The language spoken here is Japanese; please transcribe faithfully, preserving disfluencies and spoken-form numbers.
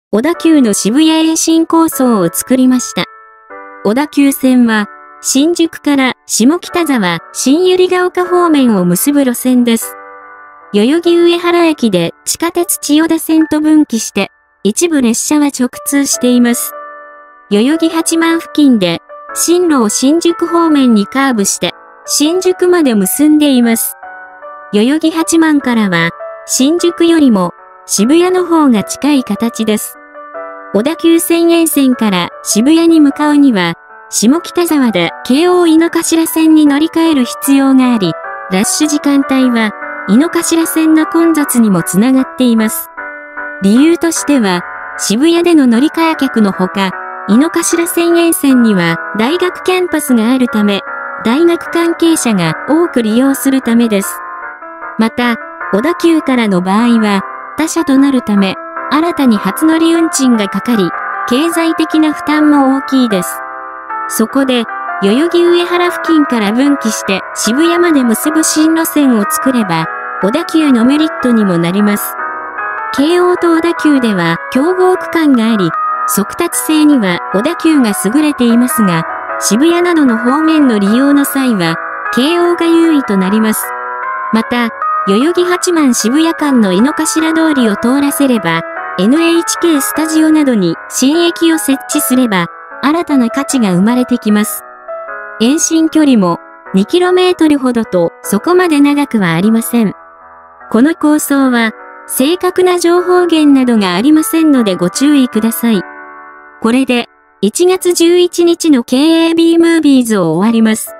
小田急の渋谷延伸構想を作りました。小田急線は、新宿から下北沢、新百合ヶ丘方面を結ぶ路線です。代々木上原駅で地下鉄千代田線と分岐して、一部列車は直通しています。代々木八幡付近で、進路を新宿方面にカーブして、新宿まで結んでいます。代々木八幡からは、新宿よりも渋谷の方が近い形です。小田急線沿線から渋谷に向かうには、下北沢で京王井の頭線に乗り換える必要があり、ラッシュ時間帯は、井の頭線の混雑にもつながっています。理由としては、渋谷での乗り換え客のほか、井の頭線沿線には大学キャンパスがあるため、大学関係者が多く利用するためです。また、小田急からの場合は、他社となるため、新たに初乗り運賃がかかり、経済的な負担も大きいです。そこで、代々木上原付近から分岐して渋谷まで結ぶ新路線を作れば、小田急のメリットにもなります。京王と小田急では競合区間があり、速達性には小田急が優れていますが、渋谷などの方面の利用の際は、京王が優位となります。また、代々木八幡渋谷間の井の頭通りを通らせれば、エヌエイチケー スタジオなどに新駅を設置すれば、新たな価値が生まれてきます。延伸距離も にキロメートル ほどとそこまで長くはありません。この構想は、正確な情報源などがありませんのでご注意ください。これで、いちがつじゅういちにちの ケーエービー ムービーズを終わります。